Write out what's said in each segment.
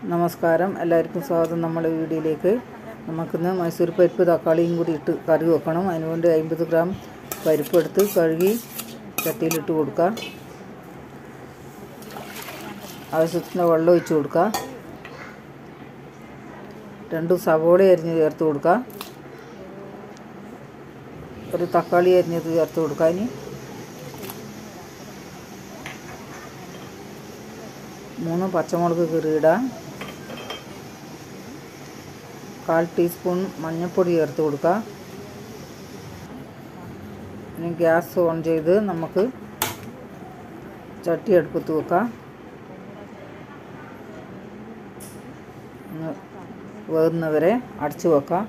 നമസ്കാരം, എല്ലാവർക്കും സ്വാഗതം. നമ്മുടെ വീഡിയോയിലേക്ക് നമുക്കിന്ന് മൈസൂർ പരിപ്പ് തക്കാളിയും കൂടി ഇട്ട് കറി വെക്കണം. അതിനുവേണ്ടി 50 ഗ്രാം പരിപ്പ് എടുത്ത് കഴുകി ചട്ടിയിലിട്ട് കൊടുക്കുക. ആവശ്യത്തിന് വെള്ളം ഒഴിച്ച് കൊടുക്കുക. 2 സവോള അരിഞ്ഞ് ചേർത്ത് കൊടുക്കുക. ഒരു തക്കാളി അരിഞ്ഞത് ചേർത്ത് കൊടുക്കുക. ഇനി 3 പച്ചമുളക് കീറിയിടുക. 1/4 ടീസ്പൂൺ മഞ്ഞൾപ്പൊടി ചേർത്ത് കൊടുക്കുക. ഇനി ഗ്യാസ് ഓൺ ചെയ്ത് നമുക്ക് ചട്ടി അടുപ്പത്ത് വെക്കാം. വേകുന്നവരെ അടച്ചു വെക്കാം.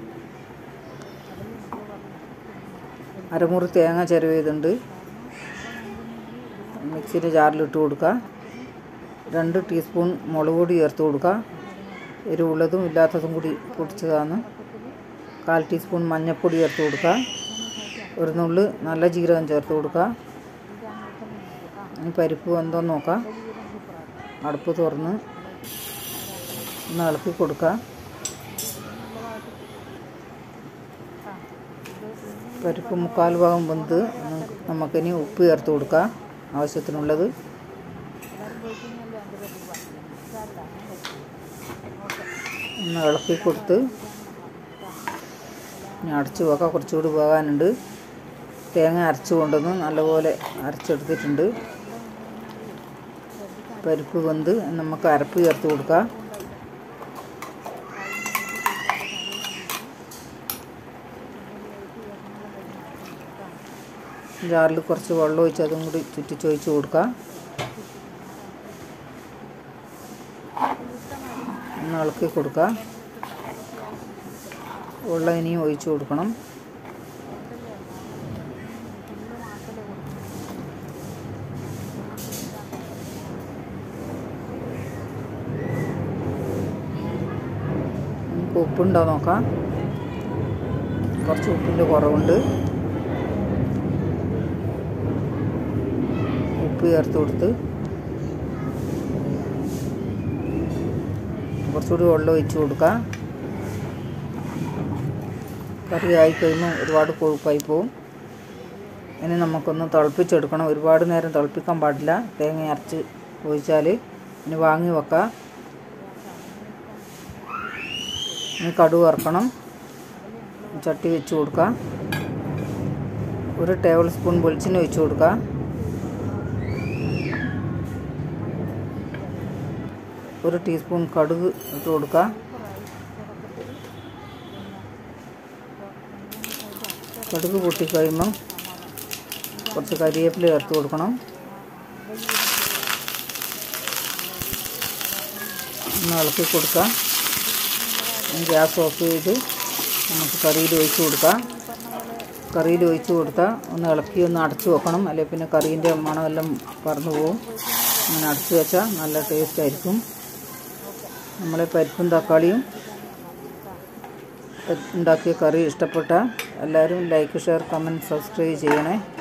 അരമുറി തേങ്ങ ചിരവിയതുണ്ട്, മിക്സിയുടെ ജാറിലിട്ട് കൊടുക്കുക. 2 ടീസ്പൂൺ മുളക് പൊടി ചേർത്ത് കൊടുക്കുക. എരിവുള്ളതും ഇല്ലാത്തതും കൂടി പൊടിച്ചതാണ്. 1/4 ടീസ്പൂൺ മഞ്ഞൾപ്പൊടി ചേർത്ത് കൊടുക്കുക. ഒരു നുള്ള് നല്ല ജീരകം ചേർത്ത് കൊടുക്കുക. ഇനി പരിപ്പ് വെന്തോന്ന് നോക്കാം. അടുപ്പ് തുറന്ന് ഒന്ന് ഇളക്കി കൊടുക്കുക. പരിപ്പ് 1/4 ഭാഗം വെന്ത് നമുക്കിനി ഉപ്പ് ചേർത്ത് കൊടുക്കുക, ആവശ്യത്തിനുള്ളത്. ഒന്ന് ഇളക്കി കൊടുത്ത് ഇനി അടച്ച് വെക്കാം. കുറച്ചുകൂടി വേകാനുണ്ട്. തേങ്ങ അരച്ച് കൊണ്ടുവന്ന് നല്ലപോലെ അരച്ചെടുത്തിട്ടുണ്ട്. പരിപ്പ് വെന്ത് നമുക്ക് അരപ്പ് ചേർത്ത് കൊടുക്കാം. ജാറിൽ കുറച്ച് വെള്ളം ഒഴിച്ച് അതും കൂടി ചുറ്റിച്ചൊഴിച്ച് കൊടുക്കാം. ഒന്ന് ഇളക്കി കൊടുക്കുക. വെള്ളം ഇനിയും ഒഴിച്ച് കൊടുക്കണം. നമുക്ക് ഉപ്പുണ്ടോ നോക്കാം. കുറച്ച് ഉപ്പിൻ്റെ കുറവുണ്ട്. ഉപ്പ് ചേർത്ത് കൊടുത്ത് കുറച്ചുകൂടി വെള്ളം ഒഴിച്ച് കൊടുക്കുക. കറി ആയിക്കഴിയുമ്പോൾ ഒരുപാട് കൊഴുപ്പായി പോവും. ഇനി നമുക്കൊന്ന് തിളപ്പിച്ചെടുക്കണം. ഒരുപാട് നേരം തിളപ്പിക്കാൻ പാടില്ല. തേങ്ങ അരച്ച് ഒഴിച്ചാൽ ഇനി വാങ്ങി വെക്കാം. ഇനി കടുക് വറുക്കണം. ചട്ടി വെച്ച് കൊടുക്കുക. 1 ടേബിൾ സ്പൂൺ വെളിച്ചെണ്ണ ഒഴിച്ച് കൊടുക്കുക. ഒരു ടീസ്പൂൺ കടുക് ഇട്ട് കൊടുക്കുക. കടുക് പൊട്ടിക്കഴിയുമ്പം കുറച്ച് കരിവേപ്പില ചേർത്ത് കൊടുക്കണം. ഒന്ന് ഇളക്കി കൊടുക്കുക. ഗ്യാസ് ഓഫ് ചെയ്ത് നമുക്ക് കറിയിൽ ഒഴിച്ച് കൊടുക്കാം. കറിയിൽ ഒഴിച്ച് കൊടുത്താൽ ഒന്ന് ഇളക്കി ഒന്ന് അടച്ച് വെക്കണം. അല്ലെങ്കിൽ പിന്നെ കറീൻ്റെ മണമെല്ലാം പറന്നു പോകും. അങ്ങനെ അടച്ച് വെച്ചാൽ നല്ല ടേസ്റ്റ് ആയിരിക്കും. നമ്മളെ പരിപ്പും തക്കാളിയും ഉണ്ടാക്കിയ കറി ഇഷ്ടപ്പെട്ട എല്ലാവരും ലൈക്ക്, ഷെയർ, കമൻറ്റ്, സബ്സ്ക്രൈബ് ചെയ്യണേ.